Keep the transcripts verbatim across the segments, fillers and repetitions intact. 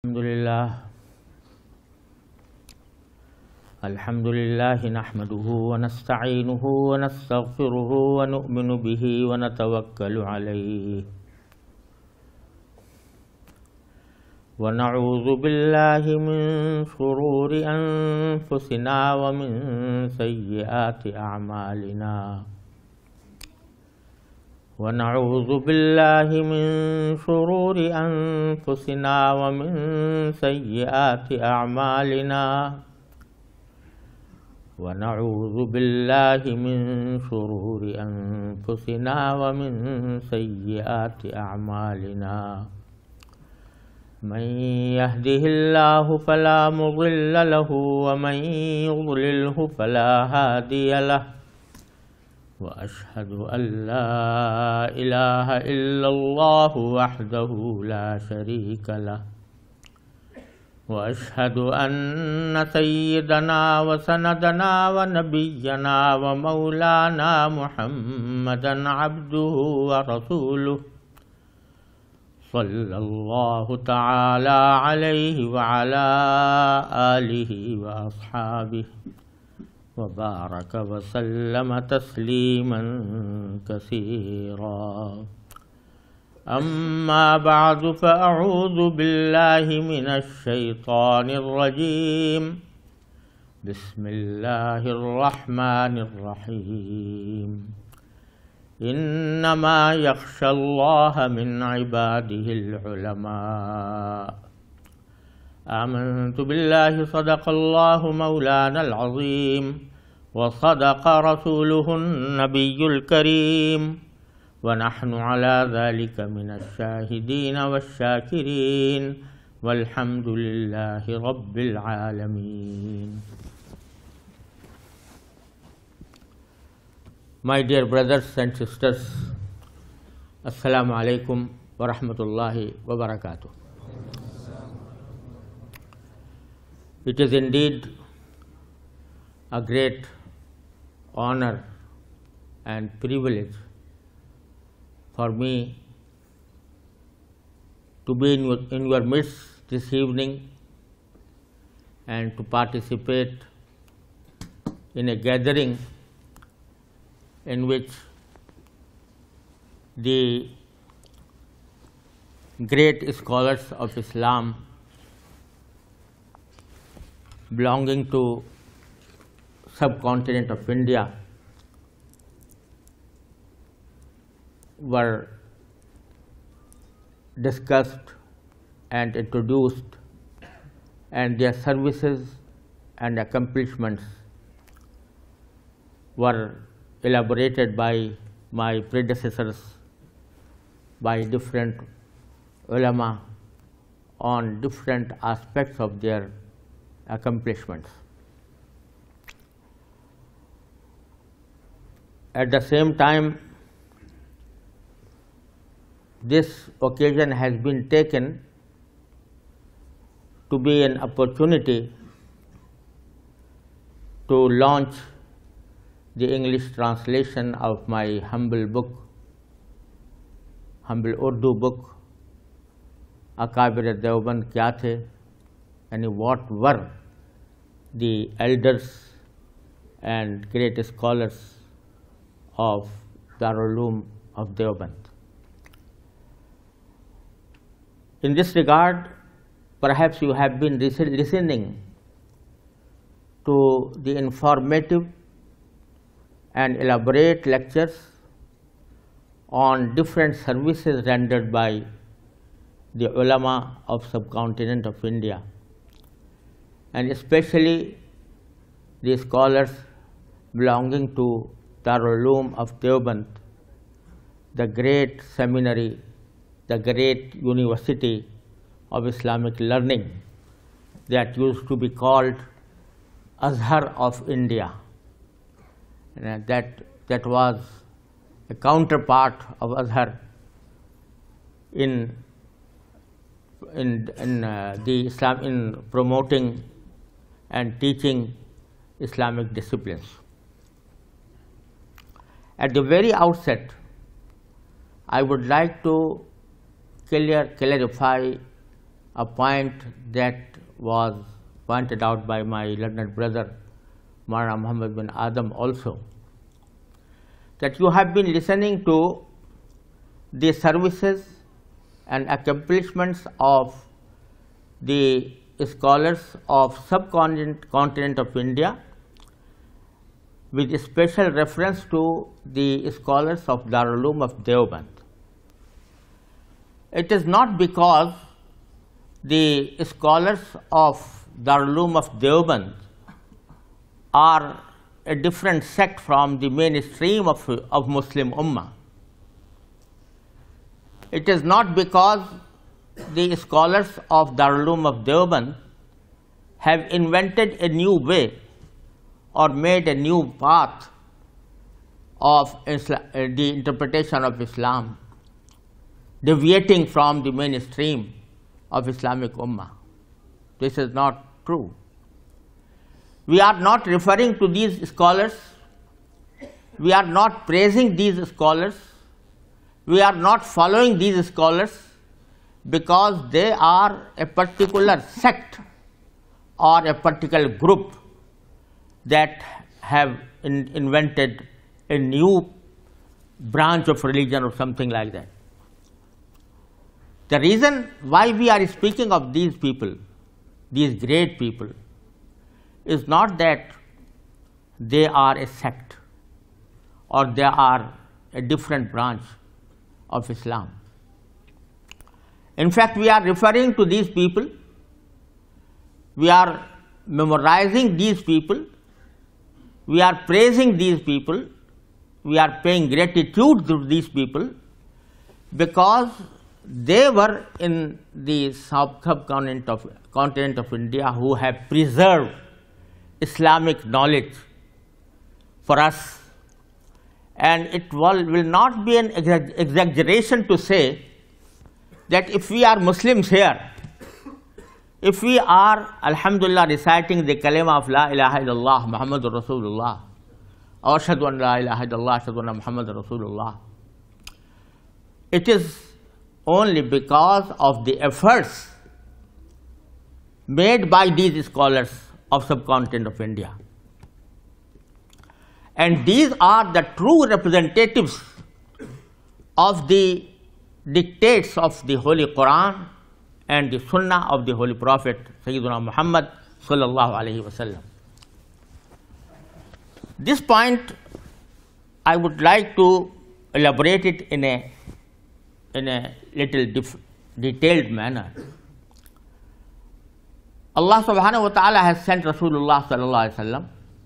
Alhamdulillah, Alhamdulillah, nahmaduhu wa nasta'inuhu wa nastaghfiruhu wa nu'minu bihi wa natawakkalu alayhi wa na'udhu billahi min shururi anfusina wa min sayyiati a'malina ونعوذ بالله من شرور أنفسنا ومن سيئات أعمالنا ونعوذ بالله من شرور أنفسنا ومن سيئات أعمالنا من يهده الله فلا مضل له ومن يضلله فلا هادي له وأشهد أن لا إله إلا الله وحده لا شريك له وأشهد أن سيدنا وسندنا ونبينا ومولانا محمدا عبده ورسوله صلى الله تعالى عليه وعلى آله وأصحابه وبارك وسلم تسليما كثيرا أما بعد فأعوذ بالله من الشيطان الرجيم بسم الله الرحمن الرحيم إنما يخشى الله من عباده العلماء آمنت بالله صدق الله مولانا العظيم وصدق رسوله النبي الكريم ونحن على ذلك من الشاهدين والشاكرين والحمد لله رب العالمين. My dear brothers and sisters, Assalamu alaikum wa rahmatullahi wa barakatuh. It is indeed a great honor and privilege for me to be in your, in your midst this evening and to participate in a gathering in which the great scholars of Islam belonging to subcontinent of India were discussed and introduced, and their services and accomplishments were elaborated by my predecessors, by different ulama on different aspects of their accomplishments. At the same time, this occasion has been taken to be an opportunity to launch the English translation of my humble book, humble Urdu book, Akabir Deoband Kya The, and what were the elders and great scholars of Darul Uloom of Deoband. In this regard, perhaps you have been listening to the informative and elaborate lectures on different services rendered by the ulama of subcontinent of India, and especially the scholars belonging to Darul Uloom of Deoband, the great seminary, the great university of Islamic learning that used to be called Azhar of India. And that, that was a counterpart of Azhar in, in, in uh, the Islam, in promoting and teaching Islamic disciplines. At the very outset, I would like to clear, clarify a point that was pointed out by my learned brother, Maulana Muhammad bin Adam also, that you have been listening to the services and accomplishments of the scholars of subcontinent continent of India, with special reference to the scholars of Darul Uloom of Deoband. It is not because the scholars of Darul Uloom of Deoband are a different sect from the mainstream of, of Muslim Ummah. It is not because the scholars of Darul Uloom of Deoband have invented a new way or made a new path of Islam, uh, the interpretation of Islam, deviating from the mainstream of Islamic Ummah. This is not true. We are not referring to these scholars, we are not praising these scholars, we are not following these scholars because they are a particular sect or a particular group that have in, invented a new branch of religion or something like that. The reason why we are speaking of these people, these great people, is not that they are a sect or they are a different branch of Islam. In fact, we are referring to these people, we are memorizing these people, we are praising these people, we are paying gratitude to these people because they were in the subcontinent of, continent of India who have preserved Islamic knowledge for us. And it will, will not be an exaggeration to say that if we are Muslims here, if we are, alhamdulillah, reciting the kalima of La ilaha illallah Muhammadur Rasulullah, or Ashhadu an La ilaha illallah Ashhadu anna Muhammadur Rasulullah, it is only because of the efforts made by these scholars of subcontinent of India. And these are the true representatives of the dictates of the Holy Quran and the Sunnah of the Holy Prophet Sayyidina Muhammad sallallahu alaihi wasallam. This point I would like to elaborate it in a in a little detailed manner. Allah subhanahu wa ta'ala has sent Rasulullah sallallahu alaihi wasallam,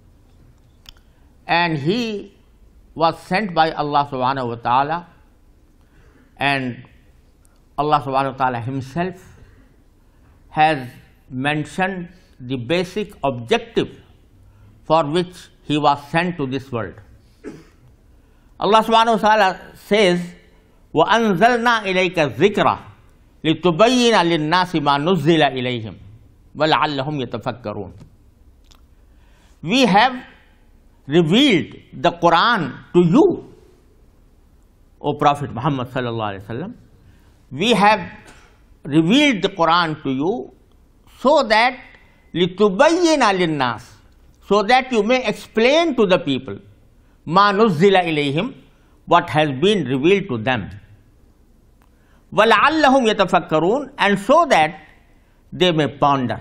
and he was sent by Allah subhanahu wa ta'ala, and Allah subhanahu wa ta'ala himself has mentioned the basic objective for which he was sent to this world. Allah subhanahu wa ta'ala says, وَأَنزَلْنَا إِلَيْكَ الذِّكْرَ لِتُبَيِّنَ لِلنَّاسِ مَا نُزِّلَ إِلَيْهِمْ وَلَعَلَّهُمْ يَتَفَكَّرُونَ. We have revealed the Quran to you, O Prophet Muhammad sallallahu alaihi wasallam. We have revealed the Quran to you so that لِتُبَيِّنَ لِلنَّاسِ, so that you may explain to the people مَا نُزِّلَ إِلَيْهِمْ, what has been revealed to them. وَلَعَلَّهُمْ يَتَفَكَّرُونَ, and so that they may ponder.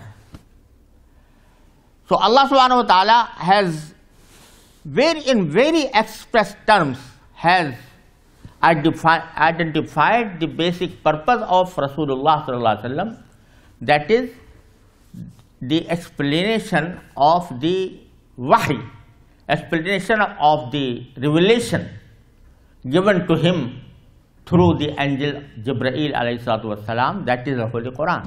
So Allah subhanahu wa ta'ala has very in very express terms has identified, identified the basic purpose of Rasulullah sallallahu alaihi wasallam, that is the explanation of the wahy, explanation of the revelation given to him through the angel Jibreel alayhi salatu wassalam, that is the Holy Quran.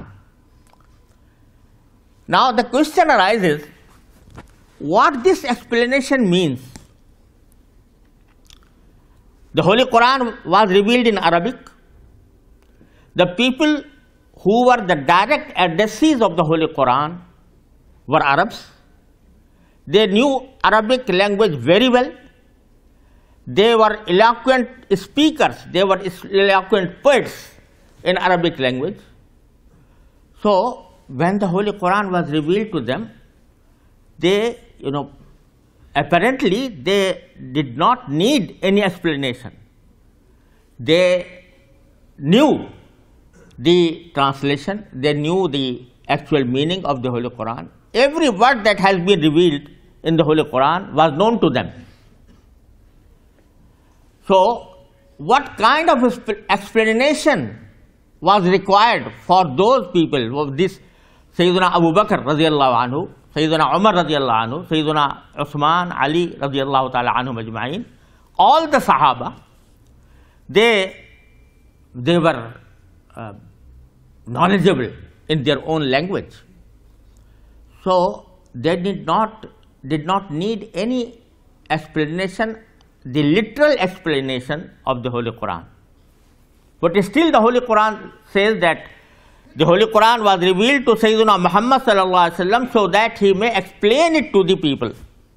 Now the question arises, what this explanation means. The Holy Quran was revealed in Arabic. The people who were the direct addressees of the Holy Quran were Arabs. They knew Arabic language very well. They were eloquent speakers, they were eloquent poets in Arabic language. So, when the Holy Quran was revealed to them, they, you know, apparently they did not need any explanation. They knew the translation, they knew the actual meaning of the Holy Quran. Every word that has been revealed in the Holy Quran was known to them. So, what kind of explanation was required for those people, of this Sayyidina Abu Bakr radiallahu anhu, Sayyidina Umar radiallahu anhu, Sayyidina Uthman, Ali radiallahu ta'ala anhum ajma'in, all the Sahaba, they, they were uh, knowledgeable in their own language. So, they did not, did not need any explanation, the literal explanation of the Holy Quran. But still the Holy Quran says that the Holy Quran was revealed to Sayyidina Muhammad sallallahu alaihi wasallam so that he may explain it to the people.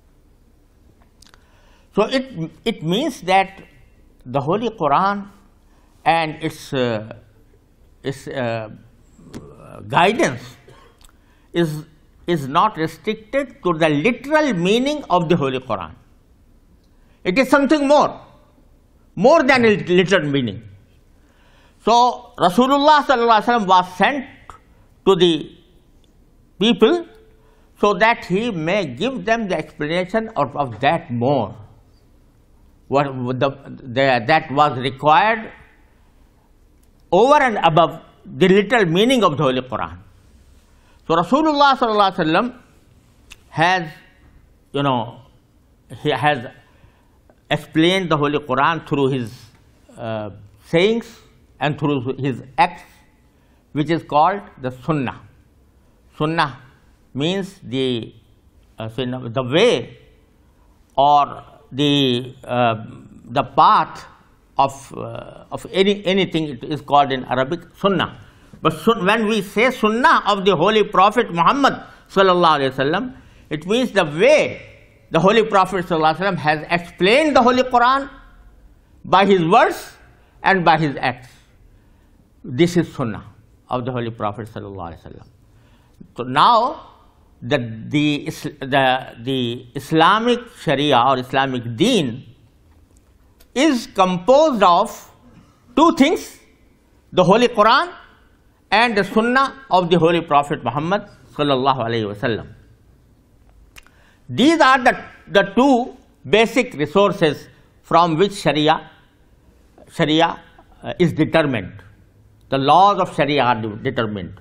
So it, it means that the Holy Quran and its, uh, its uh, guidance is, is not restricted to the literal meaning of the Holy Quran. It is something more, more than a literal meaning. So, Rasulullah sallallahu alaihi wasallam was sent to the people so that he may give them the explanation of, of that more, what the, the, that was required over and above the literal meaning of the Holy Quran. So, Rasulullah sallallahu alaihi wasallam has, you know, he has explained the Holy Quran through his uh, sayings and through his acts, which is called the Sunnah. Sunnah means the, uh, the way or the, uh, the path of, uh, of any, anything. It is called in Arabic Sunnah. But when we say Sunnah of the Holy Prophet Muhammad sallallahu alaihi wasallam, it means the way the Holy Prophet sallallahu alaihi wasallam has explained the Holy Quran by his words and by his acts. This is Sunnah of the Holy Prophet sallallahu alaihi wasallam. So now the, the, the, the Islamic Sharia or Islamic Deen is composed of two things, the Holy Quran and the Sunnah of the Holy Prophet Muhammad sallallahu alaihi wasallam. These are the, the two basic resources from which Sharia, Sharia uh, is determined. The laws of Sharia are determined.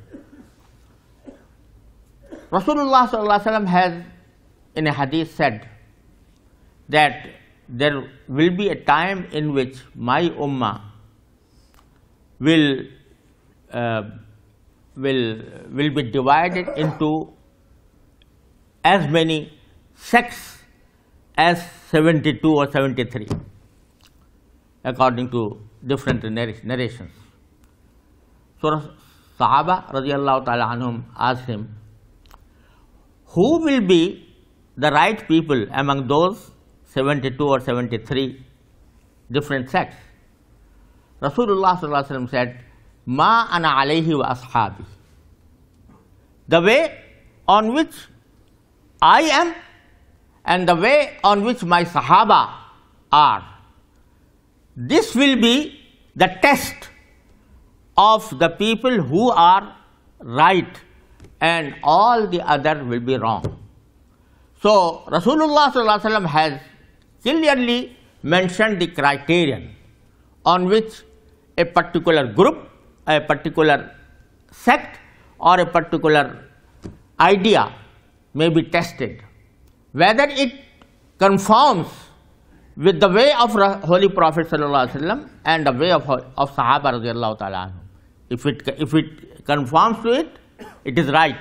Rasulullah sallallahu alaihi wasallam has in a hadith said that there will be a time in which my ummah will, uh, will, will be divided into as many sects as seventy-two or seventy-three, according to different narrations. So Sahaba radiallahu ta'ala anhum asked him, who will be the right people among those seventy-two or seventy-three different sects? Rasulullah sallallahu alaihi wasallam said, Ma ana alayhi wa ashabi. The way on which I am and the way on which my Sahaba are. This will be the test of the people who are right and all the other will be wrong. So, Rasulullah sallallahu alaihi wasallam has clearly mentioned the criterion on which a particular group, a particular sect or a particular idea may be tested, whether it conforms with the way of Holy Prophet sallallahu alaihi wasallam and the way of, of Sahaba radiallahu ta'ala anhu. If it, if it conforms to it, it is right.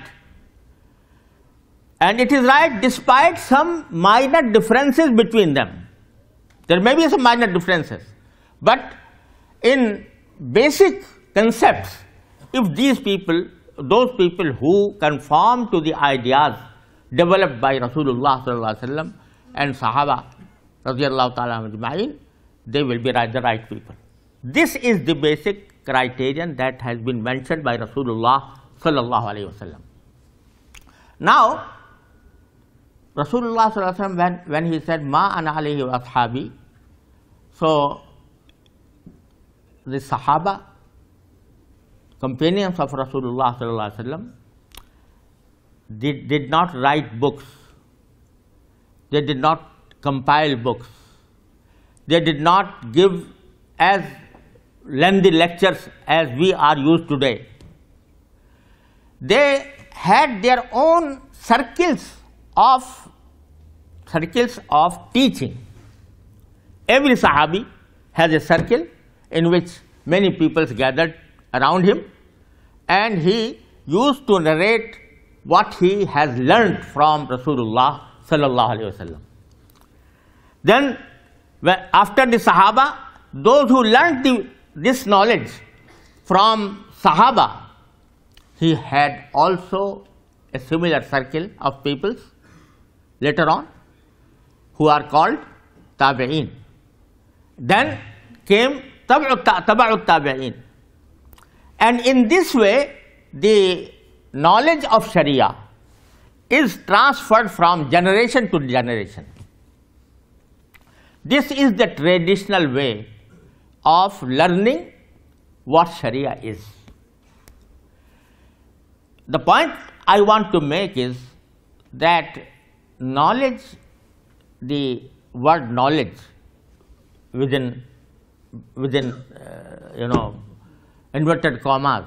And it is right despite some minor differences between them. There may be some minor differences, but in basic concepts, if these people, those people who conform to the ideas developed by Rasulullah sallallahu alaihi wasallam and Sahaba radiallahu ta'ala ajma'in, they will be right, the right people. This is the basic criterion that has been mentioned by Rasulullah sallallahu alayhi wasallam. Now, Rasulullah sallallahu alayhi wasallam, when, when he said, Ma ana alayhi wa ashabi, so the Sahaba, companions of Rasulullah sallallahu alayhi wasallam, did, did not write books. They did not compile books. They did not give as lengthy lectures as we are used today. They had their own circles of circles of teaching. Every Sahabi has a circle in which many people gathered around him, and he used to narrate what he has learned from Rasulullah sallallahu alaihi wasallam. Then, after the Sahaba, those who learned the, this knowledge from Sahaba, he had also a similar circle of peoples later on who are called Tabi'een. Then came Tab'ut Tabi'een. And in this way, the knowledge of Sharia is transferred from generation to generation. This is the traditional way of learning what Sharia is. The point I want to make is that knowledge, the word knowledge within, within uh, you know, inverted commas,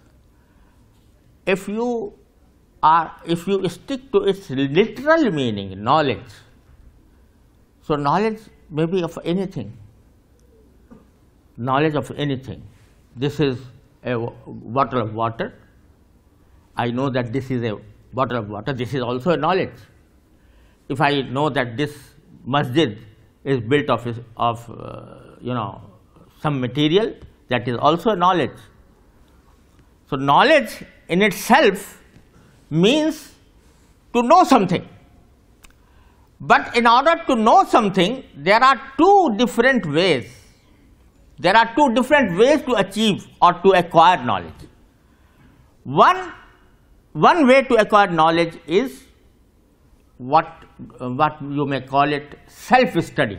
if you are, if you stick to its literal meaning, knowledge, so knowledge may be of anything, knowledge of anything. This is a bottle of water. I know that this is a bottle of water. This is also a knowledge. If I know that this masjid is built of, of uh, you know, some material, that is also a knowledge. So knowledge in itself means to know something. But in order to know something, there are two different ways. There are two different ways to achieve or to acquire knowledge. One, one way to acquire knowledge is what, uh, what you may call it self-study.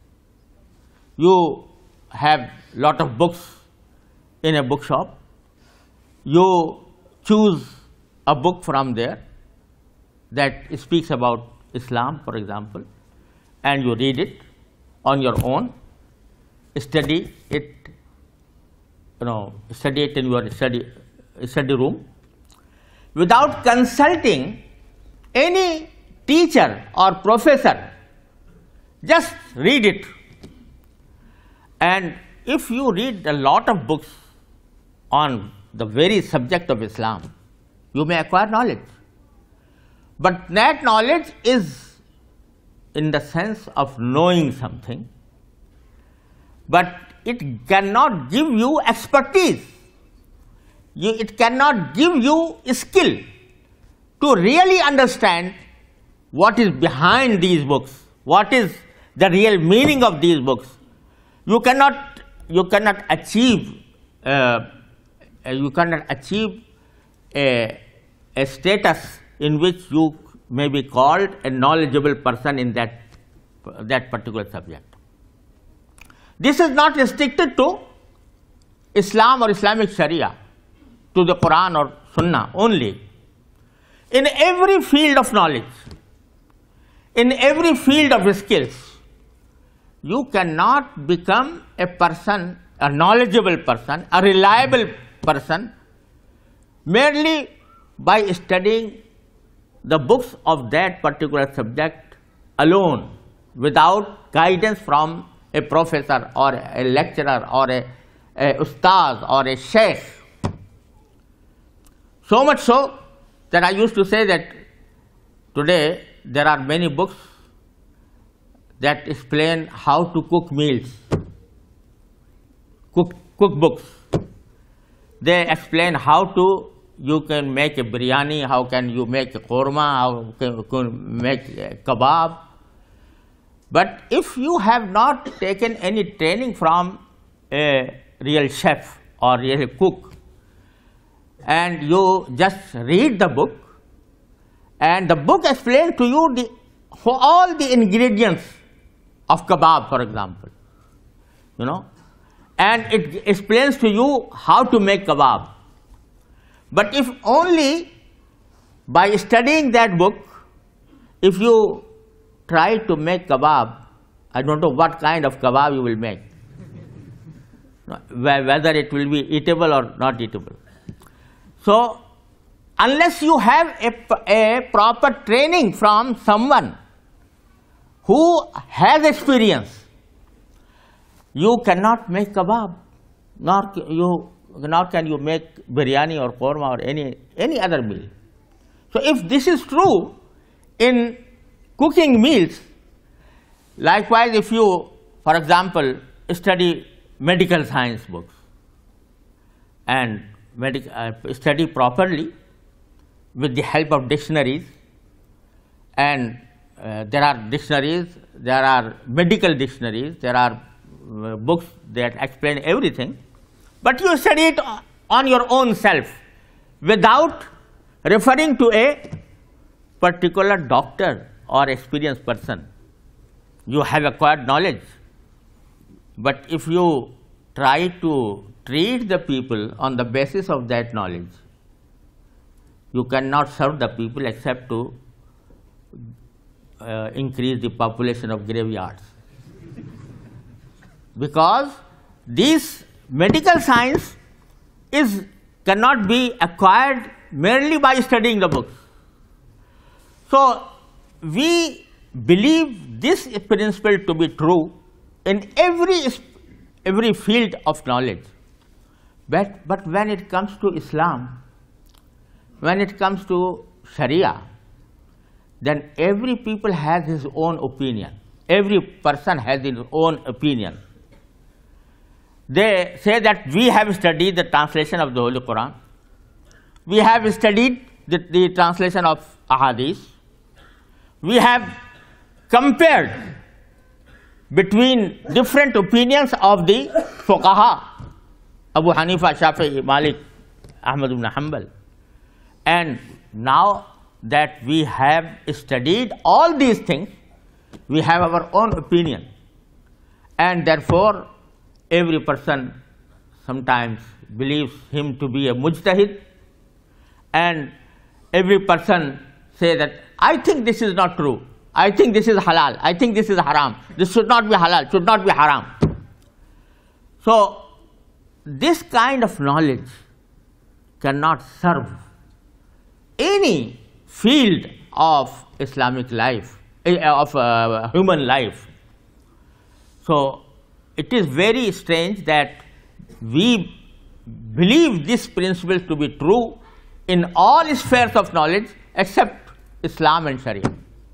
You have lot of books in a bookshop. You choose a book from there that speaks about Islam, for example, and you read it on your own, study it, you know, study it in your study, study room, without consulting any teacher or professor. Just read it. And if you read a lot of books on the very subject of Islam, you may acquire knowledge. But that knowledge is in the sense of knowing something, but it cannot give you expertise. You, it cannot give you skill to really understand what is behind these books, what is the real meaning of these books. You cannot, you cannot achieve, uh, you cannot achieve a, a status in which you may be called a knowledgeable person in that, that particular subject. This is not restricted to Islam or Islamic Sharia, to the Quran or Sunnah only. In every field of knowledge, in every field of skills, you cannot become a person, a knowledgeable person, a reliable person, merely by studying the books of that particular subject alone, without guidance from a professor or a lecturer or a, a ustaz or a sheikh. So much so that I used to say that today there are many books that explain how to cook meals, cook, cook books. They explain how to, you can make a biryani, how can you make a korma, how can you can make a kebab. But if you have not taken any training from a real chef or real cook, and you just read the book, and the book explains to you the, for all the ingredients of kebab, for example, you know, and it explains to you how to make kebab. But if only by studying that book, if you try to make kebab, I don't know what kind of kebab you will make, whether it will be eatable or not eatable. So, unless you have a, a proper training from someone who has experience, you cannot make kebab, nor you nor can you make biryani or korma or any any other meal. So, if this is true in cooking meals, likewise, if you, for example, study medical science books and medic, uh, study properly with the help of dictionaries, and uh, there are dictionaries, there are medical dictionaries, there are uh, books that explain everything, but you study it on your own self without referring to a particular doctor or experienced person. You have acquired knowledge, but if you try to treat the people on the basis of that knowledge, you cannot serve the people except to uh, increase the population of graveyards. Because this medical science is cannot be acquired merely by studying the books. So, we believe this principle to be true in every every field of knowledge. But, but when it comes to Islam, when it comes to Sharia, then every people has his own opinion. Every person has his own opinion. They say that we have studied the translation of the Holy Quran, we have studied the, the translation of Ahadith, we have compared between different opinions of the fuqaha, Abu Hanifa, Shafi'i, Malik, Ahmad ibn Hanbal. And now that we have studied all these things, we have our own opinion, and therefore every person sometimes believes him to be a mujtahid, and every person say that I think this is not true, I think this is halal, I think this is haram, this should not be halal, should not be haram. So, this kind of knowledge cannot serve any field of Islamic life, of uh, human life. So, it is very strange that we believe this principle to be true in all spheres of knowledge except Islam and Sharia.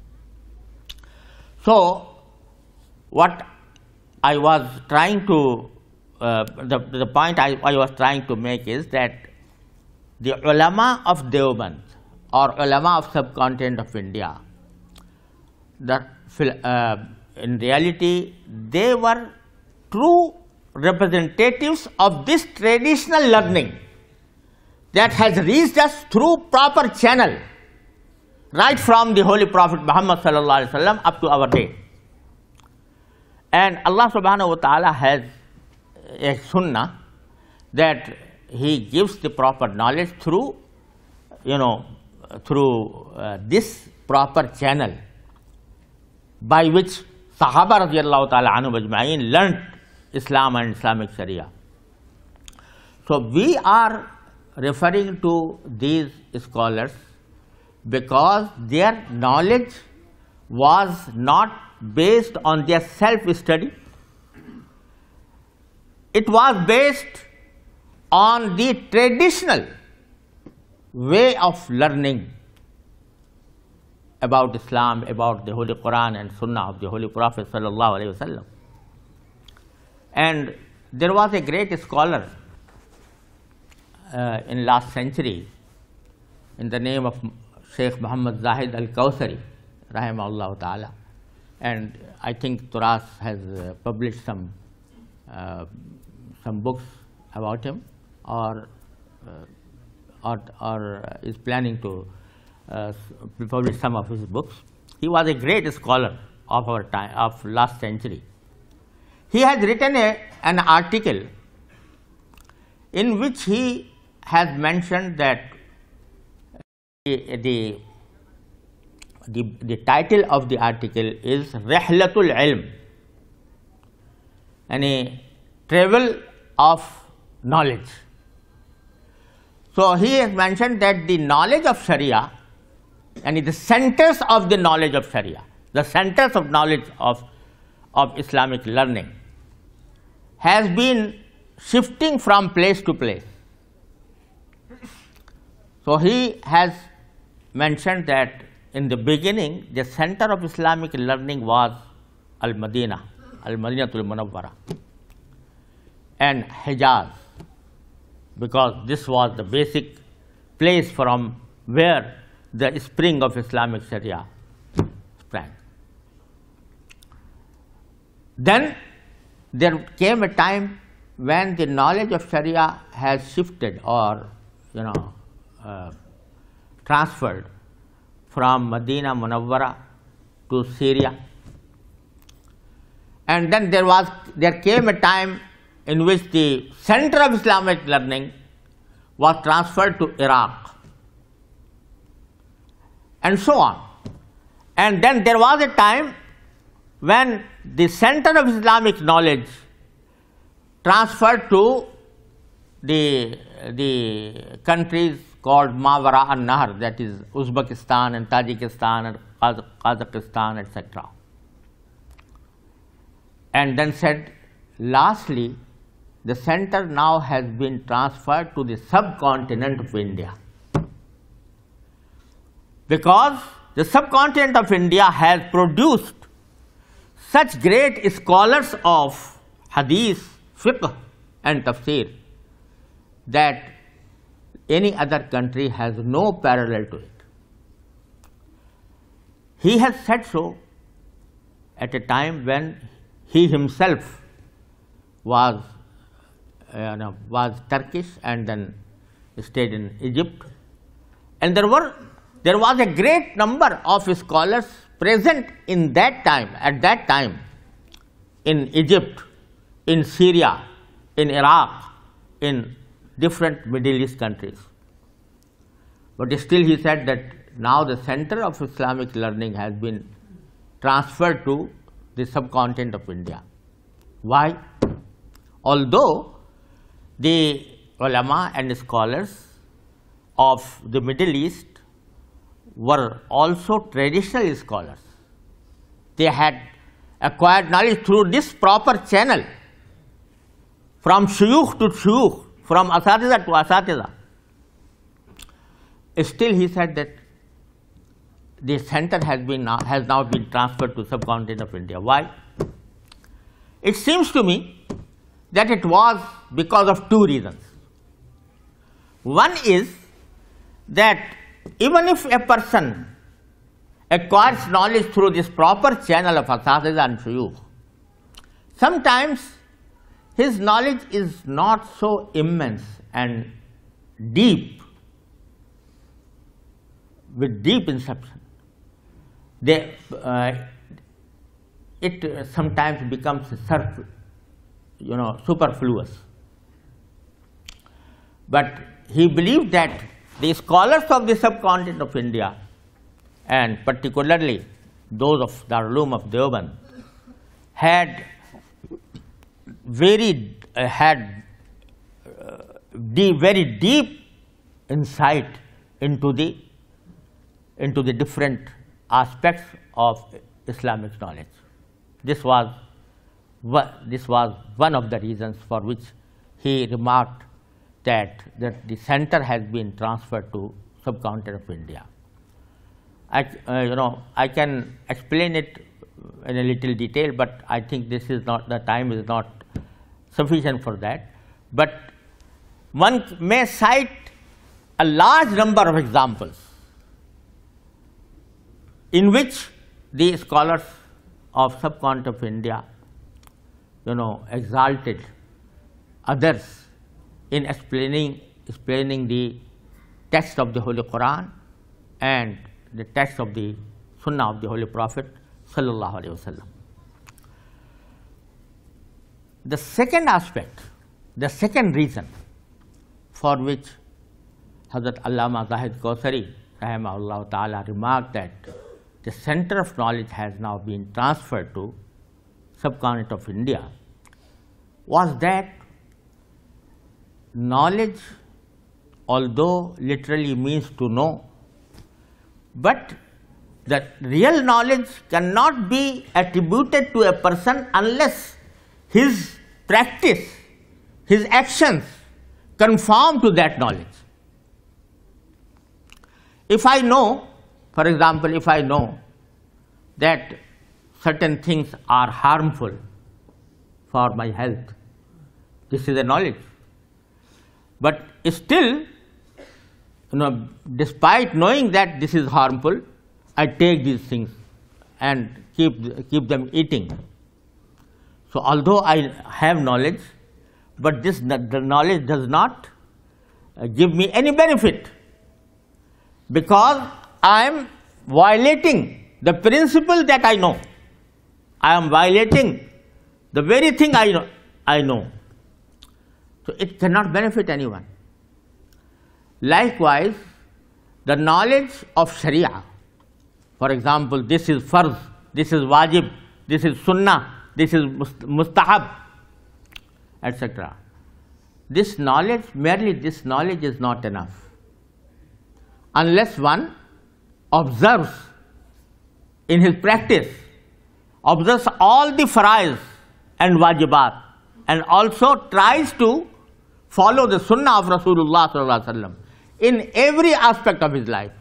So, what I was trying to, uh, the, the point I, I was trying to make is that the ulama of Deoband or ulama of subcontinent of India, that uh, in reality they were true representatives of this traditional learning that has reached us through proper channel right from the Holy Prophet Muhammad sallallahu alaihi wasallam up to our day. And Allah subhanahu wa ta'ala has a sunnah that He gives the proper knowledge through, you know, through uh, this proper channel by which Sahaba radiyallahu ta'ala anhu ajma'in learnt Islam and Islamic Sharia. So, we are referring to these scholars because their knowledge was not based on their self-study. It was based on the traditional way of learning about Islam, about the Holy Quran and Sunnah of the Holy Prophet sallallahu alaihi wasallam. And there was a great scholar uh, in last century in the name of Sheikh Muhammad Zahid Al-Kawsari, rahimahullah ta'ala, and I think Turas has uh, published some uh, some books about him, or uh, or, or is planning to uh, publish some of his books. He was a great scholar of our time, of last century. He has written a, an article in which he has mentioned that the, the, the, the title of the article is Rihlatul Ilm, and a travel of knowledge. So, he has mentioned that the knowledge of Sharia and the centers of the knowledge of Sharia, the centers of knowledge of, of Islamic learning has been shifting from place to place. So, he has mentioned that in the beginning the center of Islamic learning was Al-Madinah, Al-Madinatul Munawwara and Hijaz, because this was the basic place from where the spring of Islamic Sharia sprang. Then there came a time when the knowledge of Sharia has shifted or you know uh, transferred from Medina Munawwara to Syria, and then there was there came a time in which the center of Islamic learning was transferred to Iraq, and so on. And then there was a time when the center of Islamic knowledge transferred to the, the countries called Mawara an-Nahr, that is Uzbekistan and Tajikistan and Kazakhstan, et cetera. And then said, lastly, the center now has been transferred to the subcontinent of India, because the subcontinent of India has produced such great scholars of hadith, fiqh and tafsir that any other country has no parallel to it. He has said so at a time when he himself was uh, no, was Turkish and then stayed in Egypt, and there were there was a great number of scholars present in that time, at that time in Egypt, in Syria, in Iraq, in different Middle East countries. But still he said that now the center of Islamic learning has been transferred to the subcontinent of India. Why? Although the ulama and scholars of the Middle East were also traditional scholars, they had acquired knowledge through this proper channel, from shuyukh to shuyukh, from asatiza to asatiza. Still he said that the center has been now, has now been transferred to subcontinent of India. Why? It seems to me that it was because of two reasons. One is that even if a person acquires knowledge through this proper channel of asatiza and shuyukh, sometimes his knowledge is not so immense and deep, with deep inception. They, uh, it sometimes becomes surf, you know, superfluous. But he believed that the scholars of the subcontinent of India, and particularly those of Darul Uloom of Deoband, had very uh, had uh, the very deep insight into the into the different aspects of Islamic knowledge. This was this was one of the reasons for which he remarked that, that the center has been transferred to subcontinent of India. I, uh, you know, I can explain it in a little detail, but I think this is not, the time is not sufficient for that. But one may cite a large number of examples in which the scholars of subcontinent of India, you know, exalted others in explaining explaining the text of the Holy Quran and the text of the Sunnah of the Holy Prophet sallallahu alaihi wasallam. The second aspect, the second reason for which Hazrat Allama Zahid Kausari rahimahullah ta'ala remarked that the center of knowledge has now been transferred to subcontinent of India was that knowledge, although literally means to know, but the real knowledge cannot be attributed to a person unless his practice, his actions conform to that knowledge. If I know, for example, if I know that certain things are harmful for my health, this is a knowledge. But still, you know, despite knowing that this is harmful, I take these things and keep, keep them eating. So although I have knowledge, but this the knowledge does not give me any benefit, because I am violating the principle that I know. I am violating the very thing I know. I know. So it cannot benefit anyone. Likewise, the knowledge of Sharia, for example, this is farz, this is wajib, this is sunnah, this is mustahab, et cetera. This knowledge, merely this knowledge is not enough. Unless one observes in his practice, observes all the faraiz and wajibat, and also tries to follow the sunnah of Rasulullah sallallahu alaihi wasallam in every aspect of his life.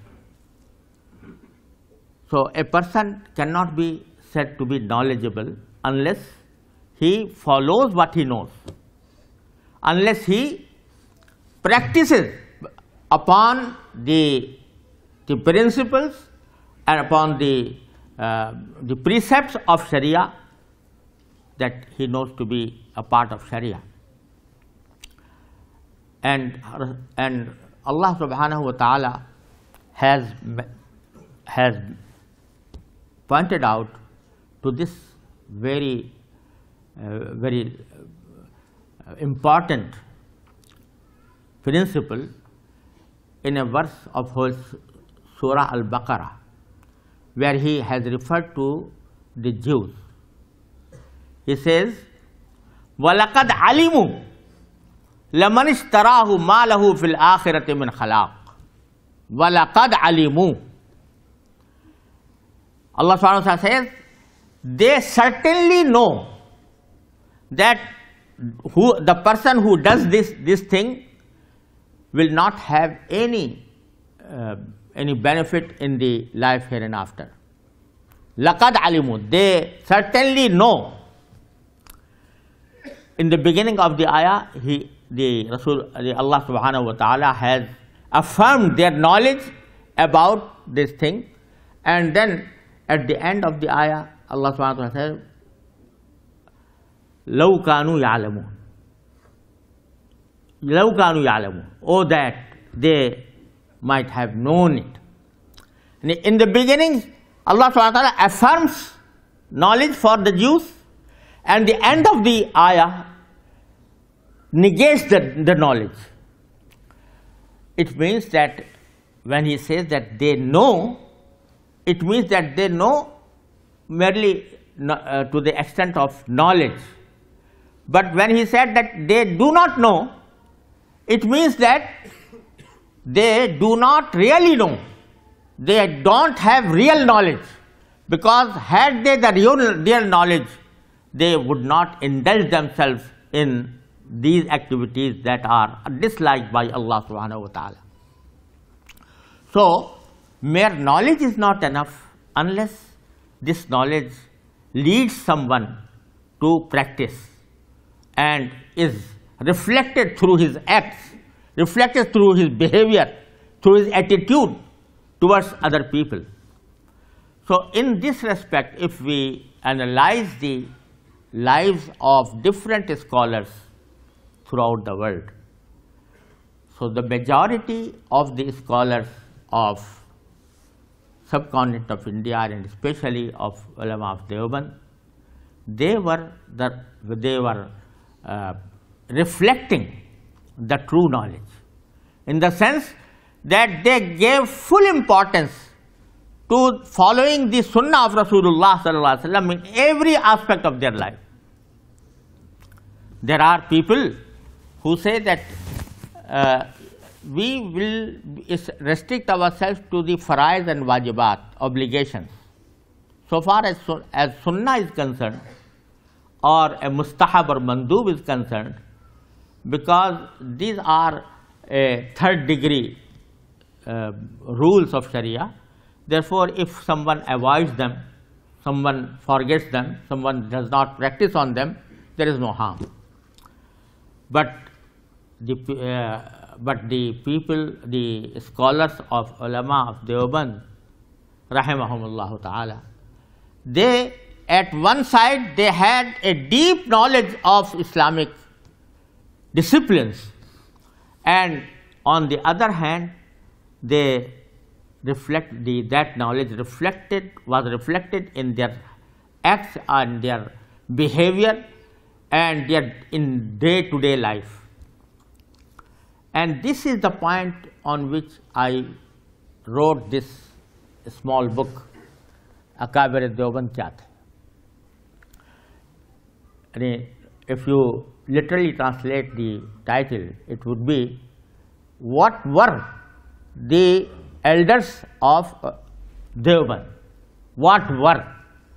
So a person cannot be said to be knowledgeable unless he follows what he knows, unless he practices upon the, the principles and upon the, uh, the precepts of Sharia that he knows to be a part of Sharia. And, and Allah subhanahu wa ta'ala has, has pointed out to this very, uh, very uh, important principle in a verse of whole Surah Al-Baqarah, where he has referred to the Jews. He says, وَلَقَدْ عَلِمُوا لَمَنِ اشْتَرَاهُ مَا لَهُ فِي الْآخِرَةِ مِنْ خَلَاقٍ وَلَقَدْ عَلِمُوا. Allah subhanahu wa ta'ala says, they certainly know that who, the person who does this, this thing will not have any, uh, any benefit in the life hereinafter. لَقَدْ عَلِمُوا. They certainly know. In the beginning of the ayah, he, the Rasul, the Allah subhanahu wa ta'ala has affirmed their knowledge about this thing, and then at the end of the ayah, Allah subhanahu wa ta'ala says, لَوْ كَانُوا يَعْلَمُونَ. لَوْ كَانُوا يَعْلَمُونَ. Oh, that they might have known it. And in the beginning, Allah subhanahu wa ta'ala affirms knowledge for the Jews, and the end of the ayah negates the, the knowledge. It means that when he says that they know, it means that they know merely uh, to the extent of knowledge. But when he said that they do not know, it means that they do not really know. They don't have real knowledge, because had they the real, real knowledge, they would not indulge themselves in these activities that are disliked by Allah subhanahu wa ta'ala. So, mere knowledge is not enough unless this knowledge leads someone to practice and is reflected through his acts, reflected through his behavior, through his attitude towards other people. So, in this respect, if we analyze the lives of different scholars throughout the world, So the majority of the scholars of subcontinent of India and especially of ulama of Deoband, they were the they were uh, reflecting the true knowledge, in the sense that they gave full importance to following the sunnah of Rasulullah sallallahu alaihi wasallam in every aspect of their life. There are people who say that uh, we will restrict ourselves to the faraiz and wajibat, obligations. So far as, as sunnah is concerned, or a mustahab or mandub is concerned, because these are a third degree uh, rules of Sharia. Therefore, if someone avoids them, someone forgets them, someone does not practice on them, there is no harm. But the, uh, but the people, the scholars of ulama of Deoband, rahimahumullah ta'ala, they at one side they had a deep knowledge of Islamic disciplines, and on the other hand they reflect the that knowledge reflected was reflected in their acts and their behavior and their in day to day life. And this is the point on which I wrote this small book, Akabir Deoband Kya The. If you literally translate the title, it would be, what were the elders of Deoband? What were?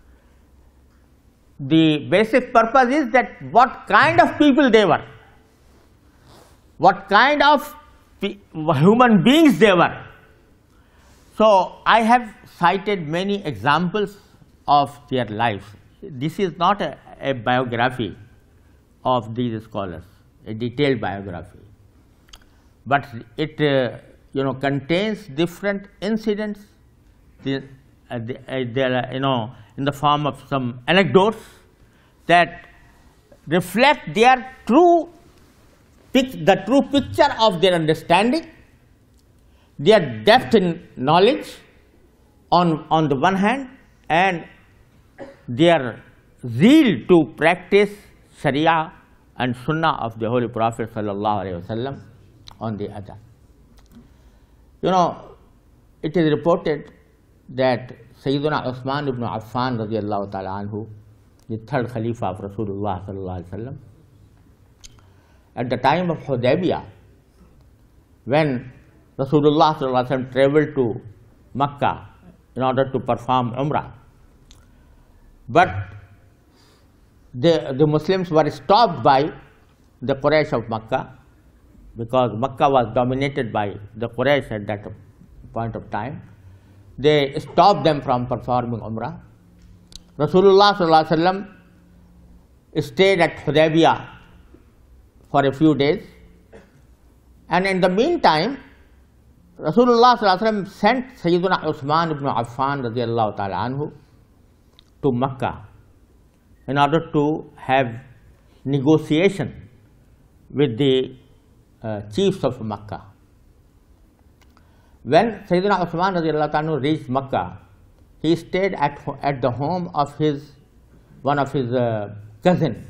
The basic purpose is that what kind of people they were, what kind of human beings they were. So I have cited many examples of their lives. This is not a, a biography of these scholars, a detailed biography, but it uh, you know contains different incidents, the, uh, the, uh, there, you know, in the form of some anecdotes that reflect their true the true picture of their understanding, their depth in knowledge on, on the one hand, and their zeal to practice Sharia and Sunnah of the Holy Prophet sallallahu alaihi wasallam on the other. You know, it is reported that Sayyidina Uthman ibn Affan radiyallahu ta'ala anhu, the third Khalifa of Rasulullah sallallahu alaihi wasallam, at the time of Hudaybiyah, when Rasulullah sallallahu alaihi wasallam traveled to Makkah in order to perform Umrah, but the, the Muslims were stopped by the Quraysh of Makkah, because Makkah was dominated by the Quraysh at that point of time. They stopped them from performing Umrah. Rasulullah sallallahu alaihi wasallam stayed at Hudaybiyah for a few days, and in the meantime Rasulullah sallallahu alaihi wasallam sent Sayyidina Uthman ibn Affan radiyallahu ta'ala anhu to Makkah in order to have negotiation with the uh, chiefs of Makkah. When Sayyidina Uthman radiyallahu ta'ala anhu reached Makkah, he stayed at, at the home of his one of his uh, cousin,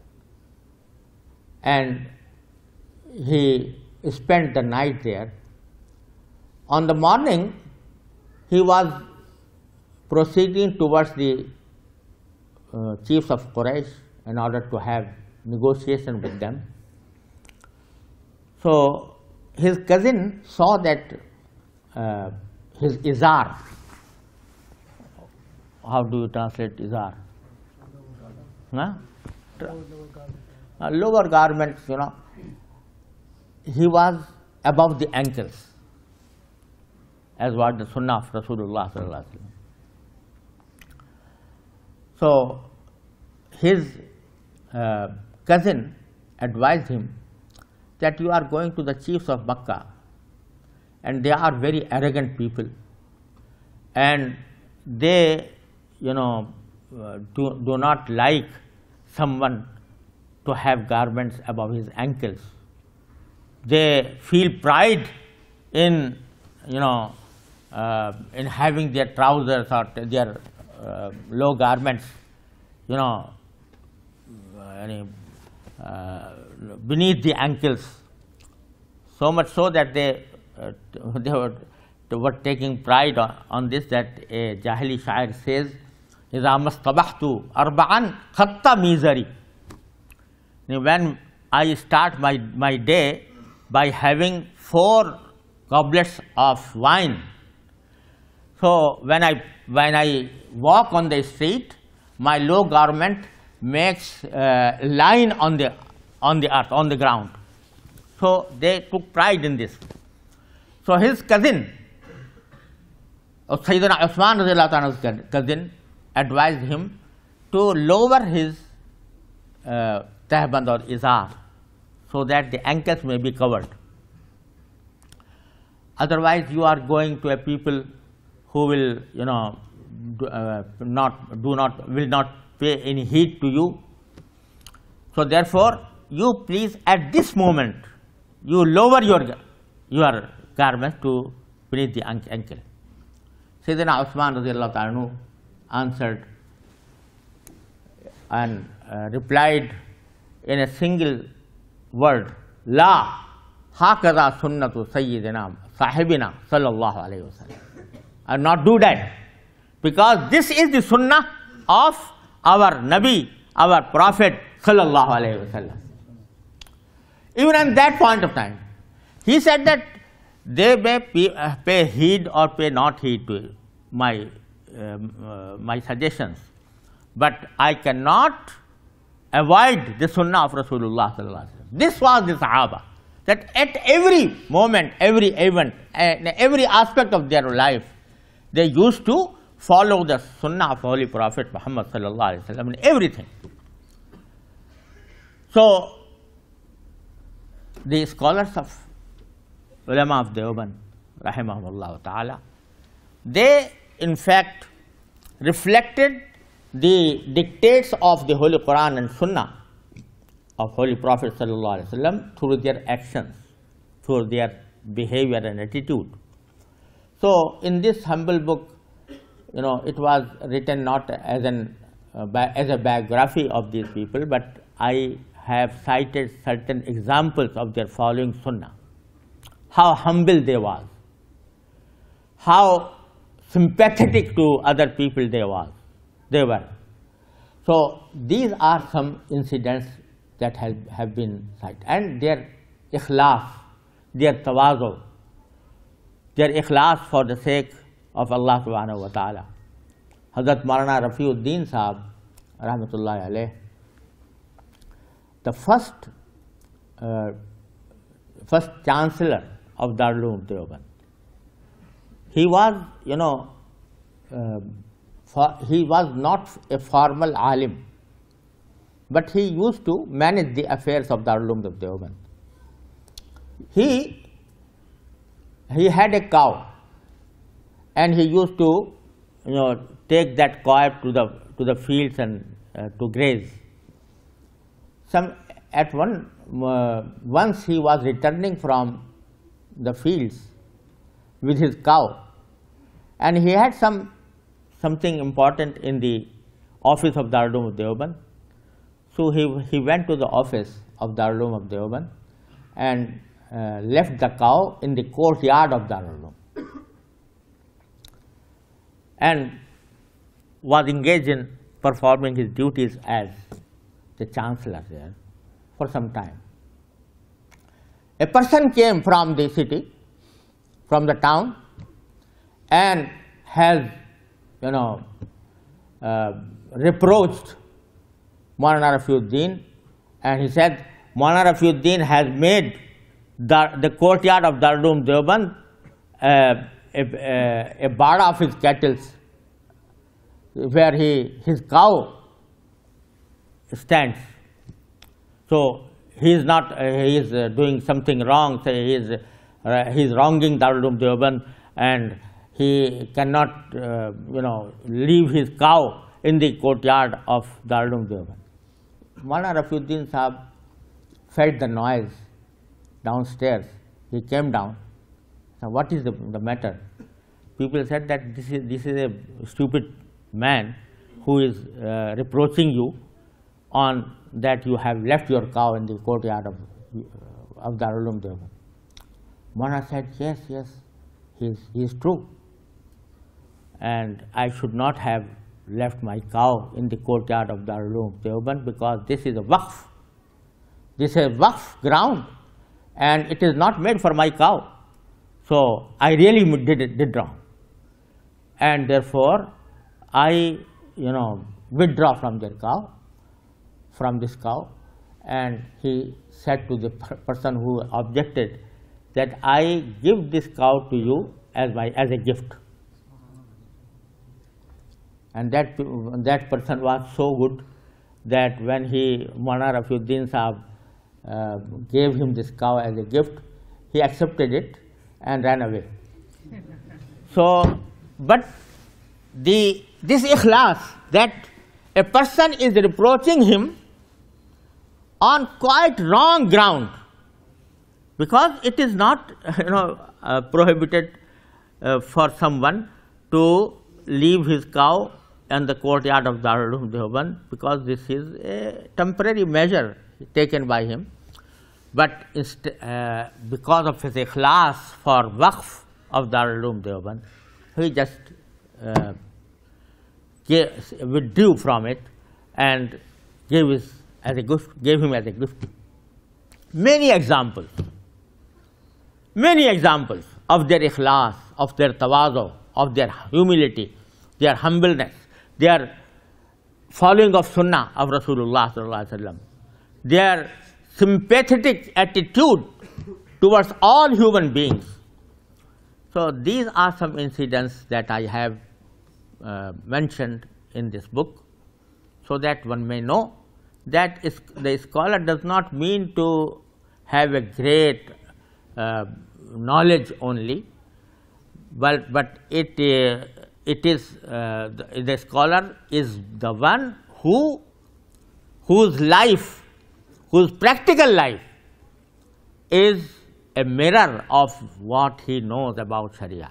and he spent the night there. On the morning, he was proceeding towards the uh, chiefs of Quraysh in order to have negotiation with them. So his cousin saw that uh, his izar, how do you translate izar? Huh? Uh, lower garments, you know, he was above the ankles, as what the Sunnah of Rasulullah sallallahu alaihi wasallam. So his uh, cousin advised him that you are going to the chiefs of Makkah, and they are very arrogant people, and they, you know, uh, do, do not like someone to have garments above his ankles. they feel pride in, you know, uh, in having their trousers or their uh, low garments, you know, any, uh, beneath the ankles, so much so that they uh, they were, they were taking pride on, on this, that a Jahili Shair says, إِذَا مَسْتَبَحْتُ أَرْبَعًا خَطَّ مِيزَرِ. When I start my, my day by having four goblets of wine, so when I, when I walk on the street, my low garment makes a line on the, on the earth, on the ground. So they took pride in this. So his cousin, Sayyidina Uthman radiallahu anhu's cousin, advised him to lower his uh, tahband or izar, so that the ankles may be covered. Otherwise, you are going to a people who will, you know, do, uh, not do not will not pay any heed to you. So therefore, you please at this moment you lower your your garment to beneath the ankle. Sayyidina Uthman radiallahu anhu answered and uh, replied in a single word, La hakaza sunnatu sayyidina sahibina sallallahu alayhi wa sallam. I will not do that, because this is the sunnah of our Nabi, our Prophet sallallahu alayhi wa sallam. Even at that point of time, he said that they may pay, uh, pay heed or pay not heed to my, um, uh, my suggestions, but I cannot avoid the sunnah of Rasulullah sallallahu alaihi wasallam. This was the Sahaba, that at every moment, every event, and every aspect of their life, they used to follow the sunnah of Holy Prophet Muhammad sallallahu alaihi wasallam in everything. So the scholars of ulama of Deoband, rahimahumullah ta'ala, they in fact reflected the dictates of the Holy Quran and Sunnah of Holy Prophet sallallahu alaihi wasallam through their actions, through their behavior and attitude. So in this humble book, you know, it was written not as an uh, as a biography of these people, but I have cited certain examples of their following Sunnah. How humble they was, how sympathetic to other people they was, they were. So these are some incidents that have, have been cited, and their ikhlas, their tawazu, their ikhlas for the sake of Allah subhanahu wa ta'ala. Hazrat Maulana Rafiuddin Sahab, rahmatullahi alayh, the first, uh, first chancellor of Darul Uloom Deoband, he was, you know, uh, for, he was not a formal alim, but he used to manage the affairs of Darul Uloom Deoband. He, he had a cow, and he used to, you know, take that cow to the, to the fields and uh, to graze. Some, at one, uh, once he was returning from the fields with his cow, and he had some something important in the office of Darul Uloom Deoband. So he, he went to the office of Darul Uloom Deoband and uh, left the cow in the courtyard of Darul Uloom, and was engaged in performing his duties as the chancellor there for some time. A person came from the city, from the town, and has, you know, uh, reproached Maulana Rafiuddin, and he said, Maulana Rafiuddin has made the, the courtyard of Darul Uloom Deoband uh, a, a, a bada of his cattle, where he, his cow stands. So he is not, uh, he is uh, doing something wrong, so he is, uh, he is wronging Darul Uloom Deoband, and he cannot, uh, you know, leave his cow in the courtyard of Darul Uloom Deoband. Maulana Rafiuddin Sahab felt the noise, downstairs. He came down. Now, what is the, the matter? People said that this is, this is a stupid man who is uh, reproaching you on that you have left your cow in the courtyard of, uh, of Darul Uloom Deoband. Mona said, yes, yes, he is, he is true. And I should not have left my cow in the courtyard of Darul Uloom Deoband because this is a waqf. This is a waqf ground and it is not made for my cow. So, I really did, did wrong. And therefore, I you know withdraw from their cow, from this cow. And he said to the person who objected that I give this cow to you as, my, as a gift. And that, that person was so good that when he, Maulana Rafiuddin Sahab, uh, gave him this cow as a gift, he accepted it and ran away. So, but the, this ikhlas, that a person is reproaching him on quite wrong ground, because it is not you know, uh, prohibited uh, for someone to leave his cow in the courtyard of Darul Uloom Deoband, because this is a temporary measure taken by him. But uh, because of his ikhlas for waqf of Darul Uloom Deoband, he just uh, gave, withdrew from it and gave, his, as a gift, gave him as a gift. Many examples, many examples of their ikhlas, of their tawazu, of their humility, their humbleness, their following of sunnah of Rasulullah sallallahu alaihi wasallam, their sympathetic attitude towards all human beings. So, these are some incidents that I have uh, mentioned in this book, so that one may know that is, the scholar does not mean to have a great uh, knowledge only, but, but it, uh, it is, uh, the, the scholar is the one who, whose life, whose practical life is a mirror of what he knows about Sharia.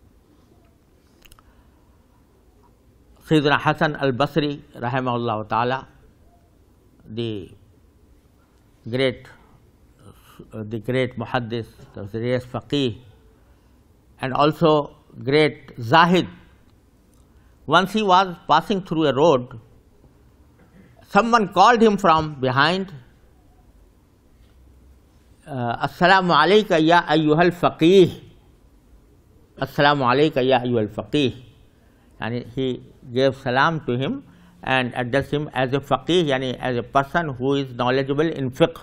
Sayyidina Hasan al-Basri, rahimahullah ta'ala, the great, uh, the great muhaddis, the great faqih, and also great zahid. Once he was passing through a road, someone called him from behind, uh, Assalamu alayka ya ayyuhal faqih. Assalamu alayka ya ayyuhal faqih. And he gave salam to him and addressed him as a faqih, yani as a person who is knowledgeable in fiqh.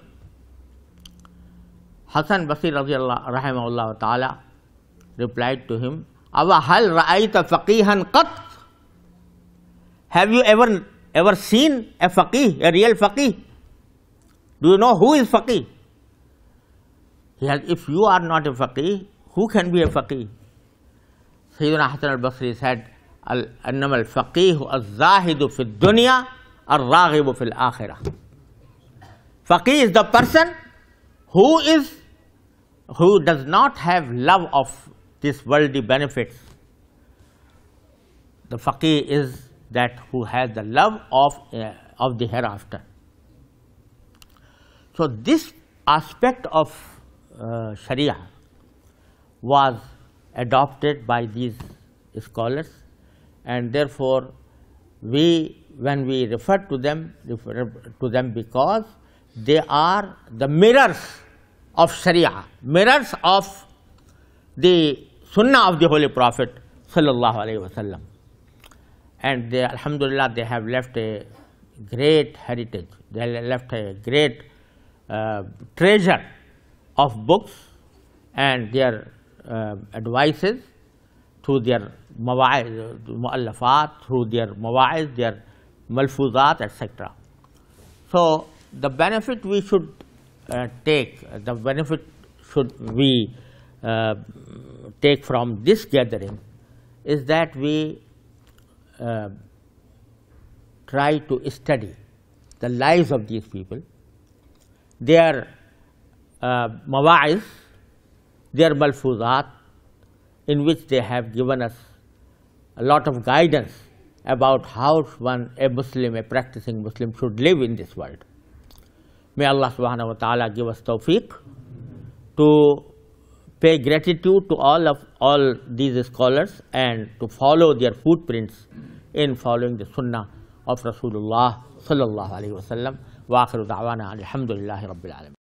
Hasan Basri radiyallahu rahimahullah ta'ala replied to him, Awa hal ra'ayta faqihan qat? Have you ever ever seen a faqih, a real faqih? Do you know who is faqih? He has, if you are not a faqih, who can be a faqih? Sayyidina Hasan al-Basri said, Annama al-faqihu al-zahidu fi dunya al-raghibu fi al-akhirah. Faqih is the person who is, who does not have love of this worldly benefits. The faqih is that who has the love of, uh, of the hereafter. So, this aspect of uh, Sharia was adopted by these scholars, and therefore, we when we refer to them, refer to them because they are the mirrors of Sharia, mirrors of the Sunnah of the Holy Prophet sallallahu alaihi wasallam. And they, alhamdulillah, they have left a great heritage. They have left a great uh, treasure of books and their uh, advices through their mawa'iz, mu'allafat, through their mawa'iz, their malfuzat, et cetera. So, the benefit we should uh, take, the benefit should we uh, take from this gathering is that we Uh, try to study the lives of these people, their uh, mawa'iz, their malfuzat, in which they have given us a lot of guidance about how one, a Muslim, a practicing Muslim should live in this world. May Allah subhanahu wa ta'ala give us tawfiq to pay gratitude to all of all these scholars and to follow their footprints in following the sunnah of Rasulullah sallallahu alaihi wasallam. Wa akhiru da'wana alhamdulillahi rabbil alamin.